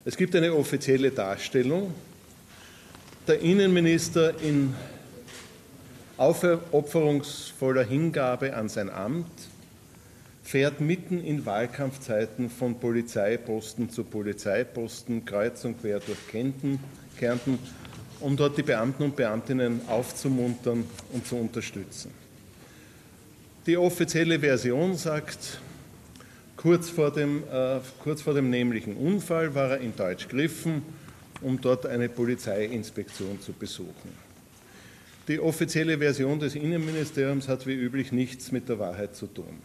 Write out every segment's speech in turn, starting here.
Es gibt eine offizielle Darstellung. Der Innenminister in aufopferungsvoller Hingabe an sein Amt fährt mitten in Wahlkampfzeiten von Polizeiposten zu Polizeiposten, kreuz und quer durch Kärnten, um dort die Beamten und Beamtinnen aufzumuntern und zu unterstützen. Die offizielle Version sagt, kurz vor dem nämlichen Unfall war er in Deutschgriffen, um dort eine Polizeiinspektion zu besuchen. Die offizielle Version des Innenministeriums hat wie üblich nichts mit der Wahrheit zu tun.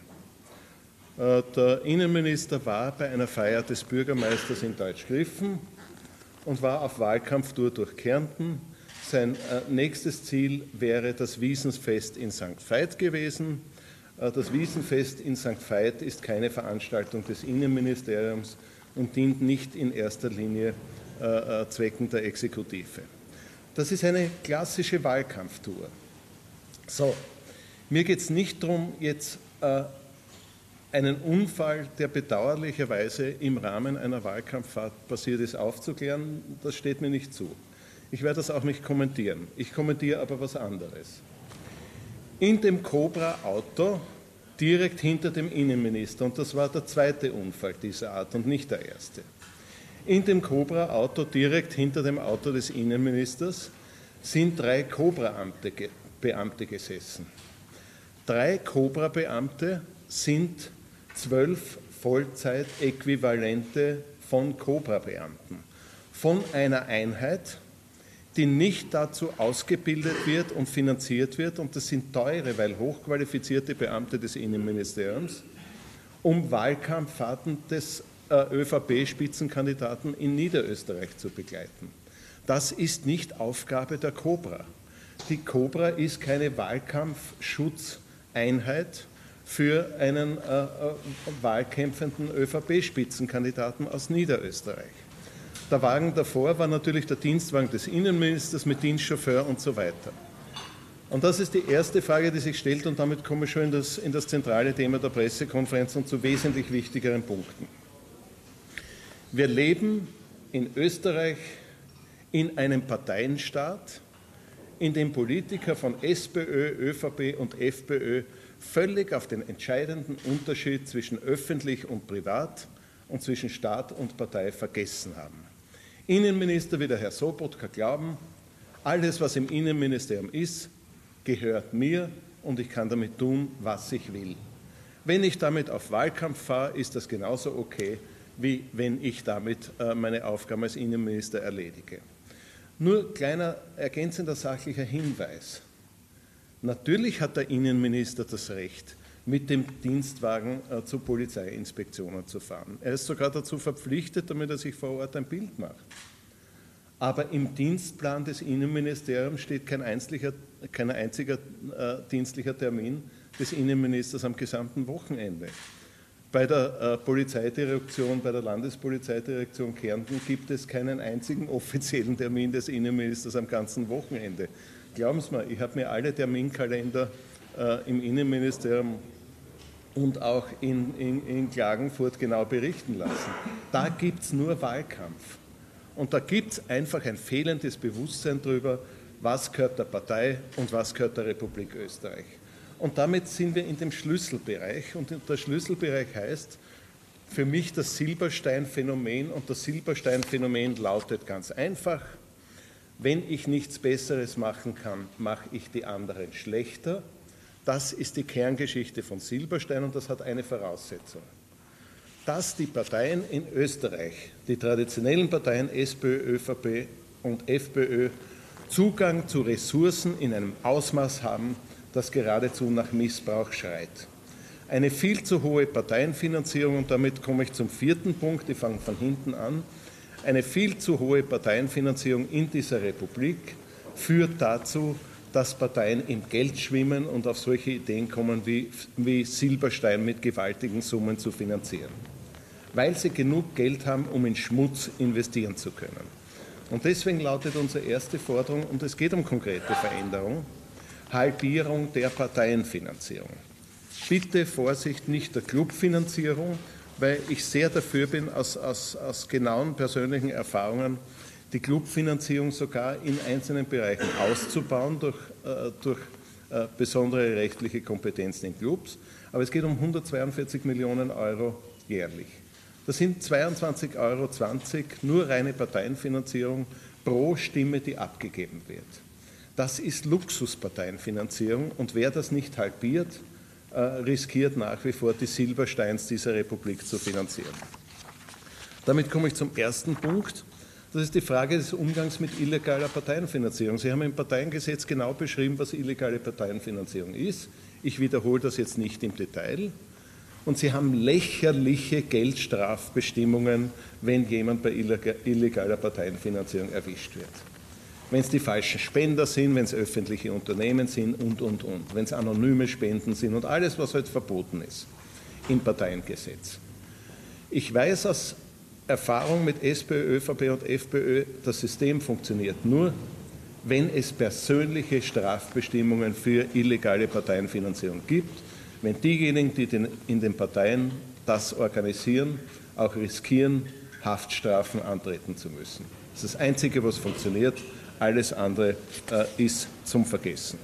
Der Innenminister war bei einer Feier des Bürgermeisters in Deutschgriffen und war auf Wahlkampftour durch Kärnten. Sein nächstes Ziel wäre das Wiesenfest in St. Veit gewesen. Das Wiesenfest in St. Veit ist keine Veranstaltung des Innenministeriums und dient nicht in erster Linie Zwecken der Exekutive. Das ist eine klassische Wahlkampftour. So, mir geht es nicht darum, jetzt einen Unfall, der bedauerlicherweise im Rahmen einer Wahlkampffahrt passiert ist, aufzuklären. Das steht mir nicht zu. Ich werde das auch nicht kommentieren. Ich kommentiere aber was anderes. In dem Cobra-Auto direkt hinter dem Innenminister, und das war der zweite Unfall dieser Art und nicht der erste, in dem Cobra-Auto direkt hinter dem Auto des Innenministers sind 3 Cobra-Beamte gesessen. 3 Cobra-Beamte sind 12 Vollzeitäquivalente von Cobra-Beamten. Von einer Einheit, die nicht dazu ausgebildet wird und finanziert wird, und das sind teure, weil hochqualifizierte Beamte des Innenministeriums, um Wahlkampffahrten des ÖVP-Spitzenkandidaten in Niederösterreich zu begleiten. Das ist nicht Aufgabe der Cobra. Die Cobra ist keine Wahlkampfschutzeinheit für einen wahlkämpfenden ÖVP-Spitzenkandidaten aus Niederösterreich. Der Wagen davor war natürlich der Dienstwagen des Innenministers mit Dienstchauffeur und so weiter. Und das ist die erste Frage, die sich stellt, und damit komme ich schon in das zentrale Thema der Pressekonferenz und zu wesentlich wichtigeren Punkten. Wir leben in Österreich in einem Parteienstaat, in dem Politiker von SPÖ, ÖVP und FPÖ völlig auf den entscheidenden Unterschied zwischen öffentlich und privat und zwischen Staat und Partei vergessen haben. Innenminister wie der Herr Sobotka glauben, alles, was im Innenministerium ist, gehört mir und ich kann damit tun, was ich will. Wenn ich damit auf Wahlkampf fahre, ist das genauso okay, wie wenn ich damit meine Aufgaben als Innenminister erledige. Nur kleiner ergänzender sachlicher Hinweis. Natürlich hat der Innenminister das Recht, mit dem Dienstwagen zu Polizeiinspektionen zu fahren. Er ist sogar dazu verpflichtet, damit er sich vor Ort ein Bild macht. Aber im Dienstplan des Innenministeriums steht kein einziger dienstlicher Termin des Innenministers am gesamten Wochenende. Bei der Polizeidirektion, bei der Landespolizeidirektion Kärnten gibt es keinen einzigen offiziellen Termin des Innenministers am ganzen Wochenende. Glauben Sie mir, ich habe mir alle Terminkalender im Innenministerium und auch in Klagenfurt genau berichten lassen. Da gibt es nur Wahlkampf. Und da gibt es einfach ein fehlendes Bewusstsein darüber, was gehört der Partei und was gehört der Republik Österreich. Und damit sind wir in dem Schlüsselbereich. Und der Schlüsselbereich heißt für mich das Silberstein-Phänomen. Und das Silberstein-Phänomen lautet ganz einfach: Wenn ich nichts Besseres machen kann, mache ich die anderen schlechter. Das ist die Kerngeschichte von Silberstein und das hat eine Voraussetzung. Dass die Parteien in Österreich, die traditionellen Parteien SPÖ, ÖVP und FPÖ, Zugang zu Ressourcen in einem Ausmaß haben, das geradezu nach Missbrauch schreit. Eine viel zu hohe Parteienfinanzierung, und damit komme ich zum 4. Punkt, ich fange von hinten an, eine viel zu hohe Parteienfinanzierung in dieser Republik führt dazu, dass Parteien im Geld schwimmen und auf solche Ideen kommen, wie Silberstein mit gewaltigen Summen zu finanzieren. Weil sie genug Geld haben, um in Schmutz investieren zu können. Und deswegen lautet unsere erste Forderung, und es geht um konkrete Veränderung, Halbierung der Parteienfinanzierung. Bitte Vorsicht, nicht der Clubfinanzierung, weil ich sehr dafür bin, aus genauen persönlichen Erfahrungen die Clubfinanzierung sogar in einzelnen Bereichen auszubauen durch besondere rechtliche Kompetenzen in Clubs. Aber es geht um 142 Millionen Euro jährlich. Das sind 22,20 Euro nur reine Parteienfinanzierung pro Stimme, die abgegeben wird. Das ist Luxusparteienfinanzierung und wer das nicht halbiert, riskiert nach wie vor die Silbersteins dieser Republik zu finanzieren. Damit komme ich zum ersten Punkt. Das ist die Frage des Umgangs mit illegaler Parteienfinanzierung. Sie haben im Parteiengesetz genau beschrieben, was illegale Parteienfinanzierung ist. Ich wiederhole das jetzt nicht im Detail. Und Sie haben lächerliche Geldstrafbestimmungen, wenn jemand bei illegaler Parteienfinanzierung erwischt wird. Wenn es die falschen Spender sind, wenn es öffentliche Unternehmen sind und. Wenn es anonyme Spenden sind und alles, was halt verboten ist im Parteiengesetz. Ich weiß aus Erfahrung mit SPÖ, ÖVP und FPÖ, das System funktioniert nur, wenn es persönliche Strafbestimmungen für illegale Parteienfinanzierung gibt, wenn diejenigen, die in den Parteien das organisieren, auch riskieren, Haftstrafen antreten zu müssen. Das ist das Einzige, was funktioniert. Alles andere ist zum Vergessen.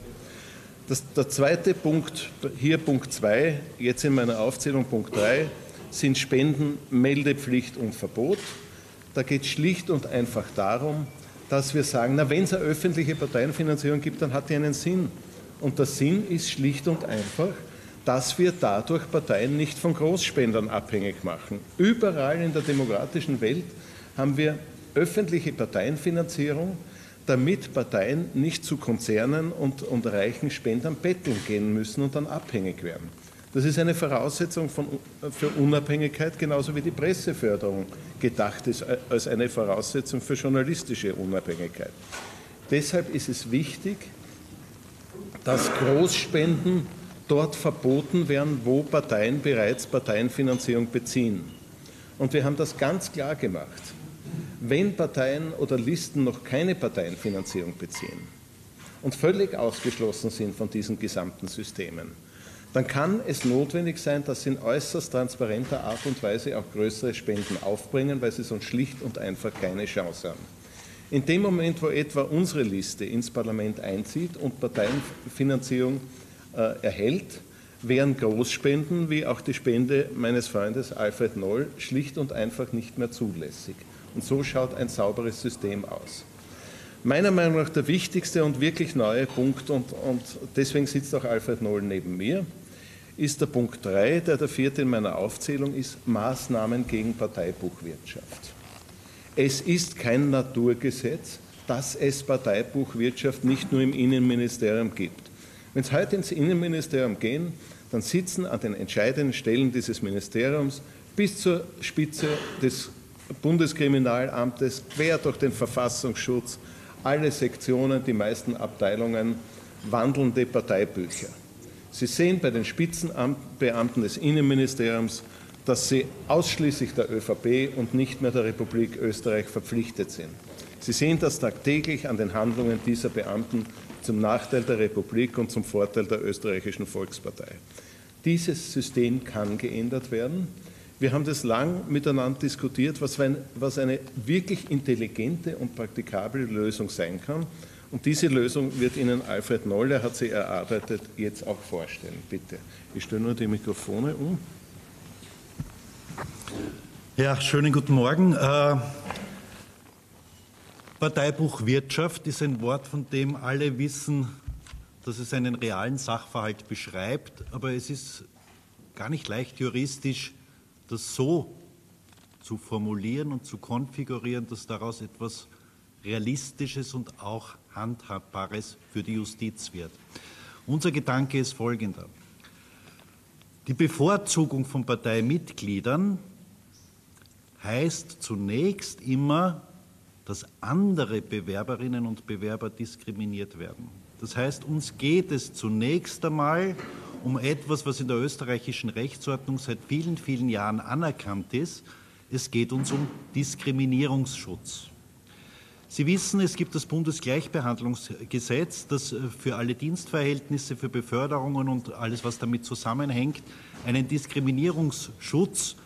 Der zweite Punkt, hier Punkt 2, jetzt in meiner Aufzählung Punkt 3, sind Spenden, Meldepflicht und Verbot. Da geht es schlicht und einfach darum, dass wir sagen, na, wenn es eine öffentliche Parteienfinanzierung gibt, dann hat die einen Sinn. Und der Sinn ist schlicht und einfach, dass wir dadurch Parteien nicht von Großspendern abhängig machen. Überall in der demokratischen Welt haben wir öffentliche Parteienfinanzierung, damit Parteien nicht zu Konzernen und reichen Spendern betteln gehen müssen und dann abhängig werden. Das ist eine Voraussetzung für Unabhängigkeit, genauso wie die Presseförderung gedacht ist als eine Voraussetzung für journalistische Unabhängigkeit. Deshalb ist es wichtig, dass Großspenden dort verboten werden, wo Parteien bereits Parteienfinanzierung beziehen. Und wir haben das ganz klar gemacht. Wenn Parteien oder Listen noch keine Parteienfinanzierung beziehen und völlig ausgeschlossen sind von diesen gesamten Systemen, dann kann es notwendig sein, dass sie in äußerst transparenter Art und Weise auch größere Spenden aufbringen, weil sie sonst schlicht und einfach keine Chance haben. In dem Moment, wo etwa unsere Liste ins Parlament einzieht und Parteienfinanzierung erhält, wären Großspenden, wie auch die Spende meines Freundes Alfred Noll, schlicht und einfach nicht mehr zulässig. Und so schaut ein sauberes System aus. Meiner Meinung nach der wichtigste und wirklich neue Punkt, und deswegen sitzt auch Alfred Noll neben mir, ist der Punkt 3, der vierte in meiner Aufzählung ist, Maßnahmen gegen Parteibuchwirtschaft. Es ist kein Naturgesetz, dass es Parteibuchwirtschaft nicht nur im Innenministerium gibt. Wenn es heute ins Innenministerium gehen, dann sitzen an den entscheidenden Stellen dieses Ministeriums bis zur Spitze des Bundeskriminalamtes, quer durch den Verfassungsschutz, alle Sektionen, die meisten Abteilungen, wandelnde Parteibücher. Sie sehen bei den Spitzenbeamten des Innenministeriums, dass sie ausschließlich der ÖVP und nicht mehr der Republik Österreich verpflichtet sind. Sie sehen das tagtäglich an den Handlungen dieser Beamten zum Nachteil der Republik und zum Vorteil der österreichischen Volkspartei. Dieses System kann geändert werden. Wir haben das lang miteinander diskutiert, was eine wirklich intelligente und praktikable Lösung sein kann. Und diese Lösung wird Ihnen Alfred Noll, er hat sie erarbeitet, jetzt auch vorstellen. Bitte. Ich stelle nur die Mikrofone um. Ja, schönen guten Morgen. Parteibuchwirtschaft ist ein Wort, von dem alle wissen, dass es einen realen Sachverhalt beschreibt, aber es ist gar nicht leicht juristisch, das so zu formulieren und zu konfigurieren, dass daraus etwas Realistisches und auch Handhabbares für die Justiz wird. Unser Gedanke ist folgender. Die Bevorzugung von Parteimitgliedern heißt zunächst immer, dass andere Bewerberinnen und Bewerber diskriminiert werden. Das heißt, uns geht es zunächst einmal um etwas, was in der österreichischen Rechtsordnung seit vielen, vielen Jahren anerkannt ist. Es geht uns um Diskriminierungsschutz. Sie wissen, es gibt das Bundesgleichbehandlungsgesetz, das für alle Dienstverhältnisse, für Beförderungen und alles, was damit zusammenhängt, einen Diskriminierungsschutz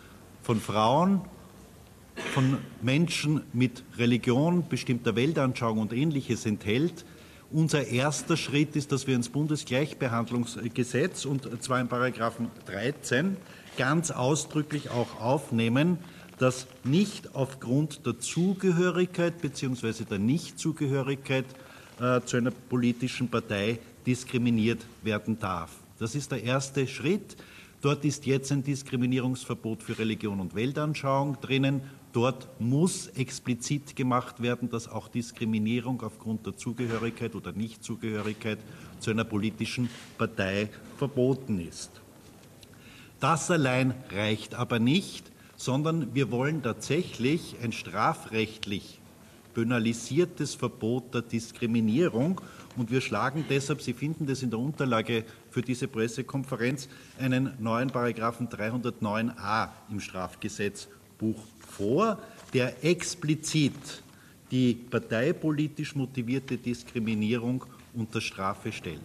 von Frauen, von Menschen mit Religion, bestimmter Weltanschauung und Ähnliches enthält. Unser erster Schritt ist, dass wir ins Bundesgleichbehandlungsgesetz, und zwar in Paragraphen 13, ganz ausdrücklich auch aufnehmen, dass nicht aufgrund der Zugehörigkeit bzw. der Nichtzugehörigkeit zu einer politischen Partei diskriminiert werden darf. Das ist der erste Schritt. Dort ist jetzt ein Diskriminierungsverbot für Religion und Weltanschauung drinnen. Dort muss explizit gemacht werden, dass auch Diskriminierung aufgrund der Zugehörigkeit oder Nichtzugehörigkeit zu einer politischen Partei verboten ist. Das allein reicht aber nicht, sondern wir wollen tatsächlich ein strafrechtlich penalisiertes Verbot der Diskriminierung. Und wir schlagen deshalb, Sie finden das in der Unterlage für diese Pressekonferenz, einen neuen Paragraphen 309a im Strafgesetzbuch vor, der explizit die parteipolitisch motivierte Diskriminierung unter Strafe stellt.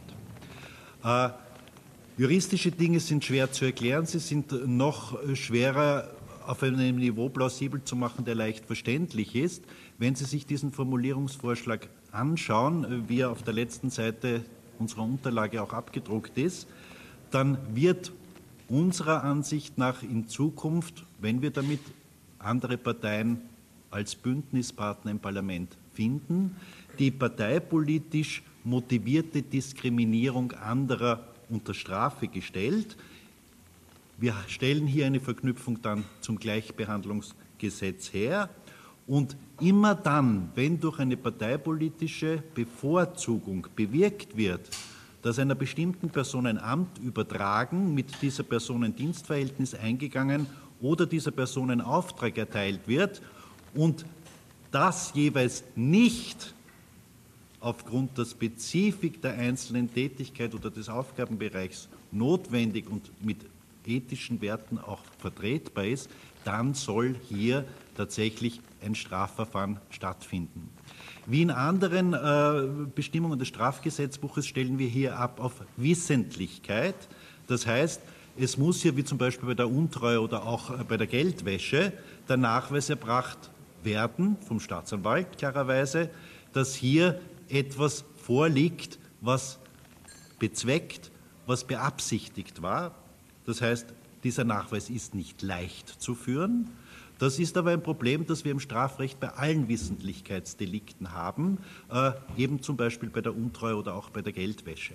Juristische Dinge sind schwer zu erklären, sie sind noch schwerer auf einem Niveau plausibel zu machen, der leicht verständlich ist. Wenn Sie sich diesen Formulierungsvorschlag anschauen, wie er auf der letzten Seite unserer Unterlage auch abgedruckt ist, dann wird unserer Ansicht nach in Zukunft, wenn wir damit andere Parteien als Bündnispartner im Parlament finden, die parteipolitisch motivierte Diskriminierung anderer unter Strafe gestellt. Wir stellen hier eine Verknüpfung dann zum Gleichbehandlungsgesetz her und immer dann, wenn durch eine parteipolitische Bevorzugung bewirkt wird, dass einer bestimmten Person ein Amt übertragen, mit dieser Person ein Dienstverhältnis eingegangen oder dieser Person ein Auftrag erteilt wird und das jeweils nicht aufgrund der Spezifik der einzelnen Tätigkeit oder des Aufgabenbereichs notwendig und mit ethischen Werten auch vertretbar ist, dann soll hier tatsächlich ein Strafverfahren stattfinden. Wie in anderen Bestimmungen des Strafgesetzbuches stellen wir hier ab auf Wissentlichkeit. Das heißt, es muss hier, wie zum Beispiel bei der Untreue oder auch bei der Geldwäsche, der Nachweis erbracht werden, vom Staatsanwalt klarerweise, dass hier etwas vorliegt, was bezweckt, was beabsichtigt war. Das heißt, dieser Nachweis ist nicht leicht zu führen. Das ist aber ein Problem, das wir im Strafrecht bei allen Wissentlichkeitsdelikten haben, eben zum Beispiel bei der Untreue oder auch bei der Geldwäsche.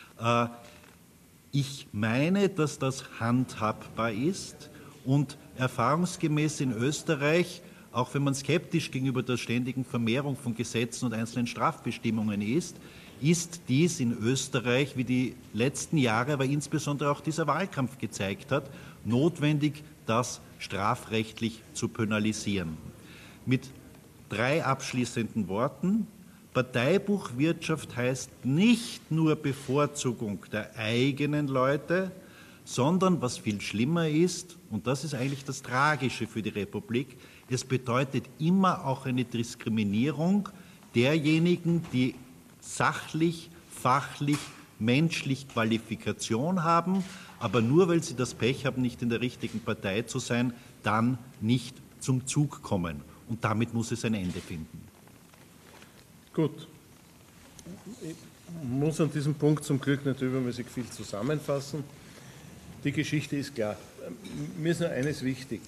Ich meine, dass das handhabbar ist und erfahrungsgemäß in Österreich, auch wenn man skeptisch gegenüber der ständigen Vermehrung von Gesetzen und einzelnen Strafbestimmungen ist dies in Österreich, wie die letzten Jahre, aber insbesondere auch dieser Wahlkampf gezeigt hat, notwendig, das strafrechtlich zu penalisieren. Mit 3 abschließenden Worten: Parteibuchwirtschaft heißt nicht nur Bevorzugung der eigenen Leute, sondern, was viel schlimmer ist, und das ist eigentlich das Tragische für die Republik, es bedeutet immer auch eine Diskriminierung derjenigen, die sachlich, fachlich, menschlich Qualifikation haben, aber nur weil sie das Pech haben, nicht in der richtigen Partei zu sein, dann nicht zum Zug kommen. Und damit muss es ein Ende finden. Gut. Ich muss an diesem Punkt zum Glück nicht übermäßig viel zusammenfassen. Die Geschichte ist klar. Mir ist nur eines wichtig.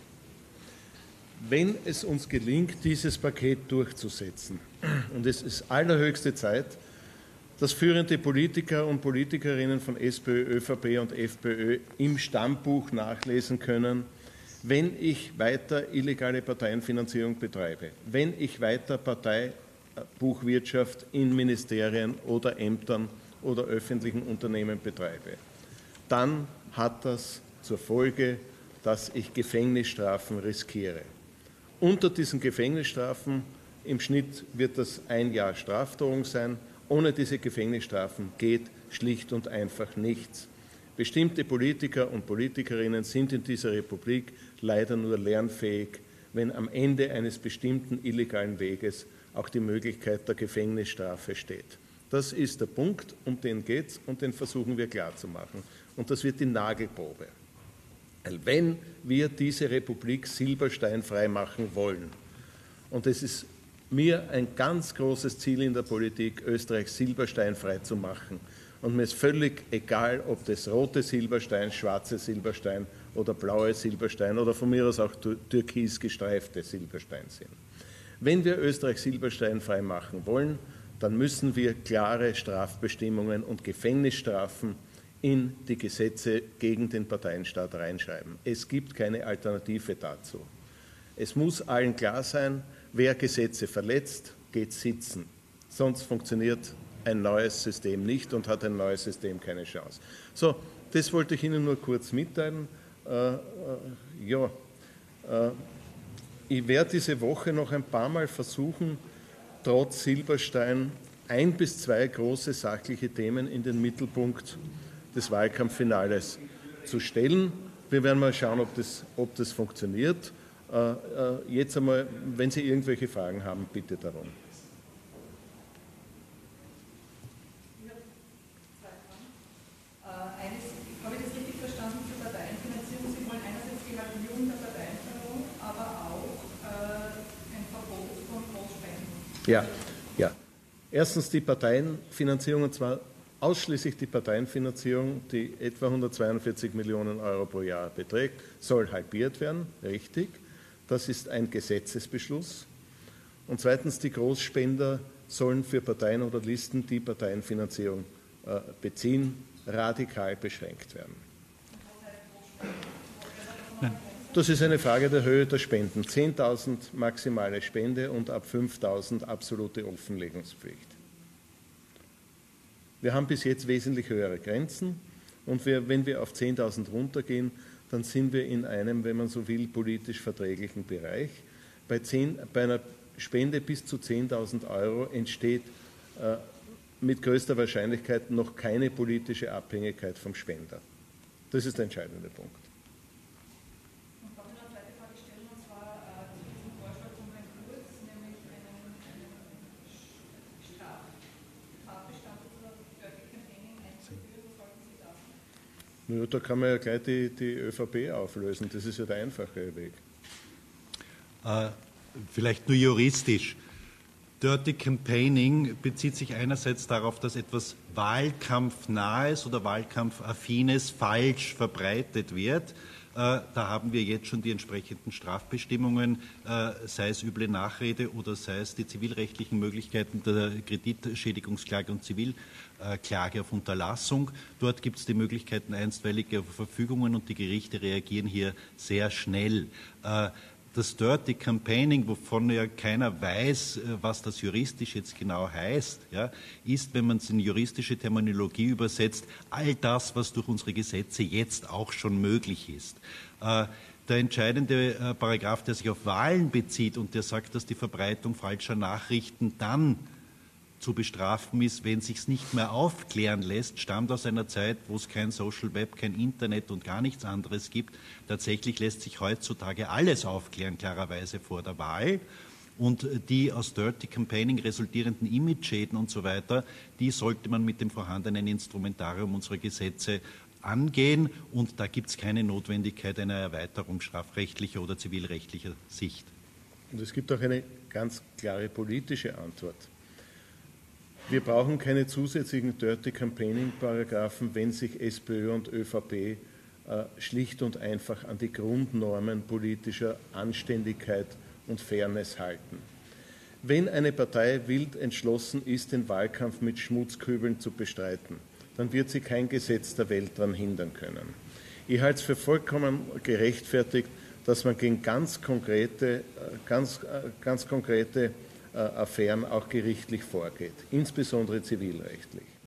Wenn es uns gelingt, dieses Paket durchzusetzen, und es ist allerhöchste Zeit, dass führende Politiker und Politikerinnen von SPÖ, ÖVP und FPÖ im Stammbuch nachlesen können, wenn ich weiter illegale Parteienfinanzierung betreibe, wenn ich weiter Parteibuchwirtschaft in Ministerien oder Ämtern oder öffentlichen Unternehmen betreibe, dann hat das zur Folge, dass ich Gefängnisstrafen riskiere. Unter diesen Gefängnisstrafen, im Schnitt wird das 1 Jahr Strafdrohung sein, ohne diese Gefängnisstrafen geht schlicht und einfach nichts. Bestimmte Politiker und Politikerinnen sind in dieser Republik leider nur lernfähig, wenn am Ende eines bestimmten illegalen Weges auch die Möglichkeit der Gefängnisstrafe steht. Das ist der Punkt, um den geht es und den versuchen wir klarzumachen. Und das wird die Nagelprobe. Wenn wir diese Republik silbersteinfrei machen wollen, und es ist mir ein ganz großes Ziel in der Politik, Österreich silbersteinfrei zu machen, und mir ist völlig egal, ob das rote Silberstein, schwarze Silberstein oder blaue Silberstein oder von mir aus auch türkis gestreifte Silberstein sind. Wenn wir Österreich silbersteinfrei machen wollen, dann müssen wir klare Strafbestimmungen und Gefängnisstrafen in die Gesetze gegen den Parteienstaat reinschreiben. Es gibt keine Alternative dazu. Es muss allen klar sein, wer Gesetze verletzt, geht sitzen. Sonst funktioniert ein neues System nicht und hat ein neues System keine Chance. So, das wollte ich Ihnen nur kurz mitteilen. Ich werde diese Woche noch ein paar Mal versuchen, trotz Silberstein 1 bis 2 große sachliche Themen in den Mittelpunkt des Wahlkampffinales zu stellen. Wir werden mal schauen, ob das funktioniert. Jetzt einmal, wenn Sie irgendwelche Fragen haben, bitte darum. Habe ich das richtig verstanden zur Parteienfinanzierung? Sie wollen einerseits die Halbierung der Parteienförderung, aber auch ein Verbot von Großspenden. Ja. Erstens die Parteienfinanzierung, und zwar ausschließlich die Parteienfinanzierung, die etwa 142 Millionen Euro pro Jahr beträgt, soll halbiert werden, richtig. Das ist ein Gesetzesbeschluss. Und zweitens, die Großspender sollen für Parteien oder Listen, die Parteienfinanzierung beziehen, radikal beschränkt werden. Das ist eine Frage der Höhe der Spenden. 10.000 maximale Spende und ab 5.000 absolute Offenlegungspflicht. Wir haben bis jetzt wesentlich höhere Grenzen und wenn wir auf 10.000 runtergehen, dann sind wir in einem, wenn man so will, politisch verträglichen Bereich. Bei einer Spende bis zu 10.000 Euro entsteht mit größter Wahrscheinlichkeit noch keine politische Abhängigkeit vom Spender. Das ist der entscheidende Punkt. Und darf ich noch eine zweite Frage stellen, und zwar zu diesem Vorschlag von Herrn Kurz, nämlich einen Straftatbestand oder Dirty Campaigning einzuführen. Was halten Sie davon? Ja, da kann man ja gleich die ÖVP auflösen. Das ist ja der einfache Weg. Vielleicht nur juristisch. Dirty Campaigning bezieht sich einerseits darauf, dass etwas Wahlkampfnahes oder Wahlkampfaffines falsch verbreitet wird. Da haben wir jetzt schon die entsprechenden Strafbestimmungen, sei es üble Nachrede oder sei es die zivilrechtlichen Möglichkeiten der Kreditschädigungsklage und Zivilklage auf Unterlassung. Dort gibt es die Möglichkeiten einstweiliger Verfügungen und die Gerichte reagieren hier sehr schnell. Das Dirty Campaigning, wovon ja keiner weiß, was das juristisch jetzt genau heißt, ja, ist, wenn man es in juristische Terminologie übersetzt, all das, was durch unsere Gesetze jetzt auch schon möglich ist. Der entscheidende Paragraph, der sich auf Wahlen bezieht und der sagt, dass die Verbreitung falscher Nachrichten dann zu bestrafen ist, wenn sich es nicht mehr aufklären lässt, stammt aus einer Zeit, wo es kein Social Web, kein Internet und gar nichts anderes gibt. Tatsächlich lässt sich heutzutage alles aufklären, klarerweise vor der Wahl. Und die aus Dirty Campaigning resultierenden Image-Schäden und so weiter, die sollte man mit dem vorhandenen Instrumentarium unserer Gesetze angehen. Und da gibt es keine Notwendigkeit einer Erweiterung strafrechtlicher oder zivilrechtlicher Sicht. Und es gibt auch eine ganz klare politische Antwort. Wir brauchen keine zusätzlichen Dirty Campaigning-Paragraphen, wenn sich SPÖ und ÖVP schlicht und einfach an die Grundnormen politischer Anständigkeit und Fairness halten. Wenn eine Partei wild entschlossen ist, den Wahlkampf mit Schmutzkübeln zu bestreiten, dann wird sie kein Gesetz der Welt daran hindern können. Ich halte es für vollkommen gerechtfertigt, dass man gegen ganz konkrete Affären auch gerichtlich vorgeht, insbesondere zivilrechtlich.